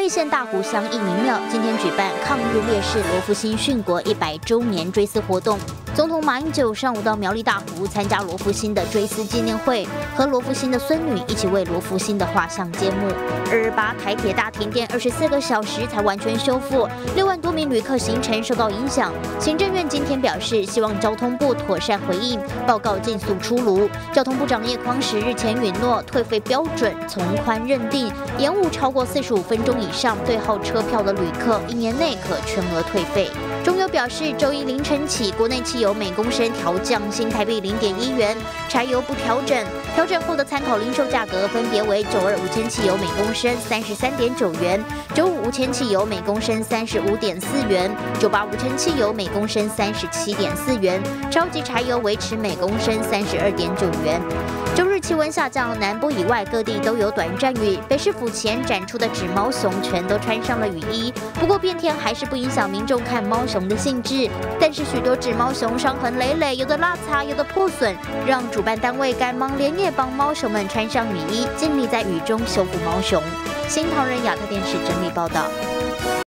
内县大湖乡义民庙今天举办抗日烈士罗福兴殉国100周年追思活动。总统马英九上午到苗栗大湖参加罗福兴的追思纪念会，和罗福兴的孙女一起为罗福兴的画像揭幕。228台铁大停电24个小时才完全修复，6万多名旅客行程受到影响。行政院今天表示，希望交通部妥善回应，报告尽速出炉。交通部长叶匡时日前允诺，退费标准从宽认定，延误超过45分钟以上对号车票的旅客，1年内可全额退费。中油表示，周一凌晨起，国内汽油每公升调降新台币0.1元，柴油不调整。调整后的参考零售价格分别为92无铅汽油每公升33.9元，95无铅汽油每公升35.4元，98无铅汽油每公升37.4元，超级柴油维持每公升32.9元。周日气温下降，南部以外各地都有短暂雨。北市府前展出的纸猫熊全都穿上了雨衣，不过变天还是不影响民众看猫熊的兴致。但是许多纸猫熊伤痕累累，有的落擦，有的破损，让主办单位赶忙连夜帮猫熊们穿上雨衣，尽力在雨中修复猫熊。新唐人亚太电视整理报道。